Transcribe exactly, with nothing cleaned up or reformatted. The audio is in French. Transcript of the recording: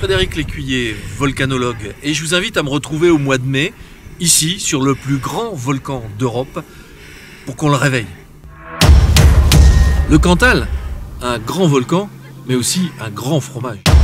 Frédéric Lécuyer, volcanologue, et je vous invite à me retrouver au mois de mai, ici, sur le plus grand volcan d'Europe, pour qu'on le réveille. Le Cantal, un grand volcan, mais aussi un grand fromage.